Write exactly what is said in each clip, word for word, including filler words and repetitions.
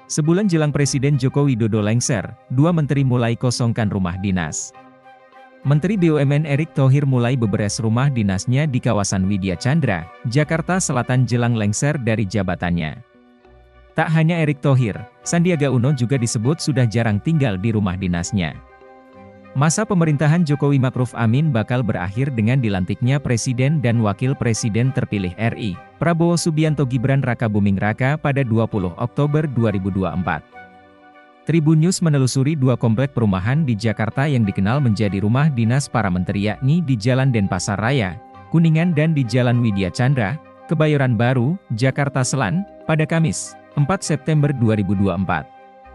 Sebulan jelang Presiden Joko Widodo lengser, dua menteri mulai kosongkan rumah dinas. Menteri B U M N Erick Thohir mulai beberes rumah dinasnya di kawasan Widya Chandra, Jakarta Selatan jelang lengser dari jabatannya. Tak hanya Erick Thohir, Sandiaga Uno juga disebut sudah jarang tinggal di rumah dinasnya. Masa pemerintahan Jokowi Ma'ruf Amin bakal berakhir dengan dilantiknya Presiden dan Wakil Presiden terpilih R I, Prabowo Subianto Gibran Rakabuming Raka pada dua puluh Oktober dua ribu dua puluh empat. Tribun News menelusuri dua komplek perumahan di Jakarta yang dikenal menjadi rumah dinas para menteri, yakni di Jalan Denpasar Raya, Kuningan dan di Jalan Widya Chandra, Kebayoran Baru, Jakarta Selatan, pada Kamis, empat September dua ribu dua puluh empat.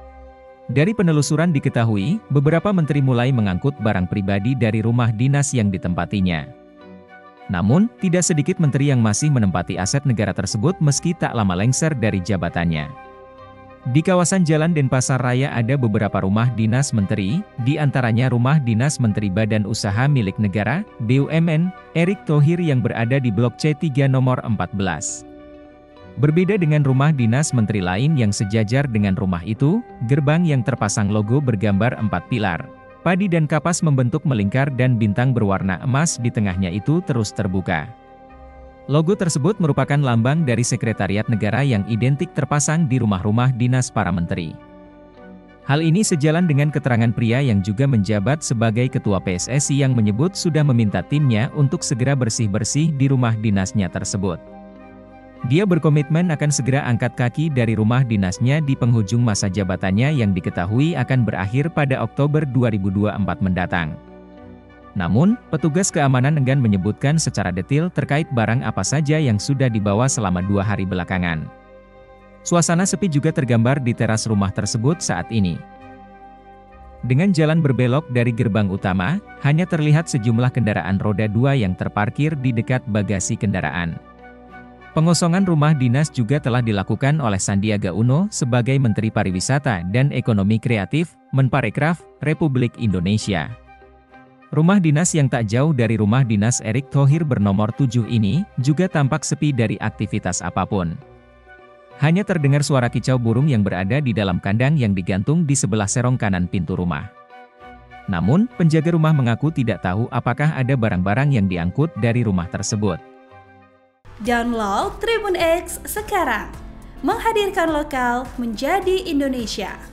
Dari penelusuran diketahui, beberapa menteri mulai mengangkut barang pribadi dari rumah dinas yang ditempatinya. Namun, tidak sedikit menteri yang masih menempati aset negara tersebut meski tak lama lengser dari jabatannya. Di kawasan Jalan Denpasar Raya ada beberapa rumah dinas menteri, di antaranya rumah dinas Menteri Badan Usaha Milik Negara, B U M N, Erick Thohir yang berada di Blok C tiga nomor empat belas. Berbeda dengan rumah dinas menteri lain yang sejajar dengan rumah itu, gerbang yang terpasang logo bergambar empat pilar, padi dan kapas membentuk melingkar dan bintang berwarna emas di tengahnya itu terus terbuka. Logo tersebut merupakan lambang dari Sekretariat Negara yang identik terpasang di rumah-rumah dinas para menteri. Hal ini sejalan dengan keterangan pria yang juga menjabat sebagai Ketua P S S I yang menyebut sudah meminta timnya untuk segera bersih-bersih di rumah dinasnya tersebut. Dia berkomitmen akan segera angkat kaki dari rumah dinasnya di penghujung masa jabatannya yang diketahui akan berakhir pada Oktober dua ribu dua puluh empat mendatang. Namun, petugas keamanan enggan menyebutkan secara detail terkait barang apa saja yang sudah dibawa selama dua hari belakangan. Suasana sepi juga tergambar di teras rumah tersebut saat ini. Dengan jalan berbelok dari gerbang utama, hanya terlihat sejumlah kendaraan roda dua yang terparkir di dekat bagasi kendaraan. Pengosongan rumah dinas juga telah dilakukan oleh Sandiaga Uno sebagai Menteri Pariwisata dan Ekonomi Kreatif, Menparekraf, Republik Indonesia. Rumah dinas yang tak jauh dari rumah dinas Erick Thohir bernomor tujuh ini, juga tampak sepi dari aktivitas apapun. Hanya terdengar suara kicau burung yang berada di dalam kandang yang digantung di sebelah serong kanan pintu rumah. Namun, penjaga rumah mengaku tidak tahu apakah ada barang-barang yang diangkut dari rumah tersebut. Download Tribun X sekarang, menghadirkan lokal menjadi Indonesia.